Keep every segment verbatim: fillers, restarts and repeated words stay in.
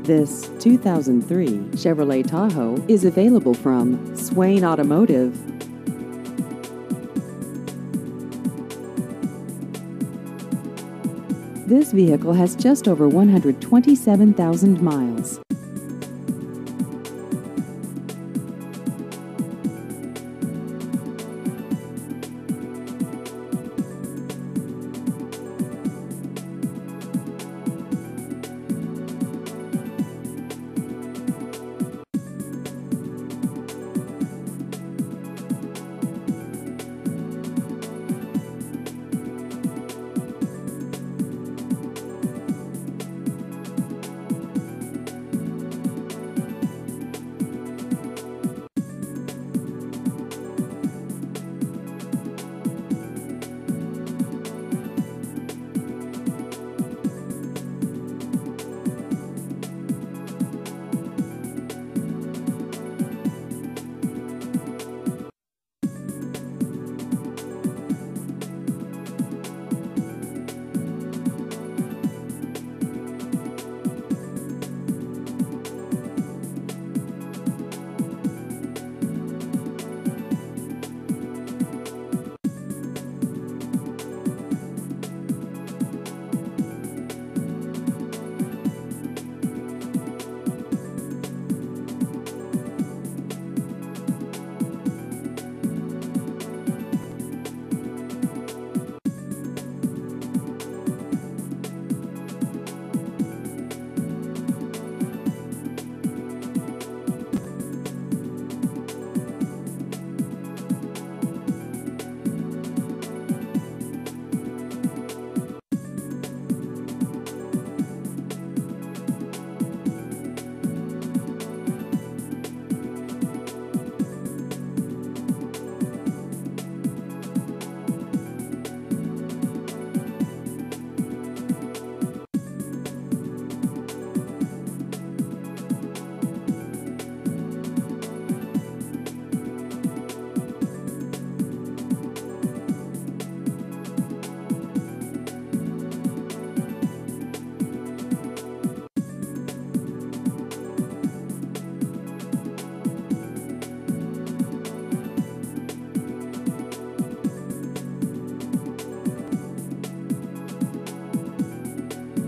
This two thousand three Chevrolet Tahoe is available from Swain Automotive. This vehicle has just over one hundred twenty-seven thousand miles.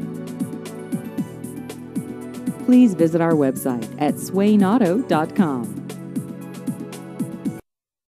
Please visit our website at swain auto dot com.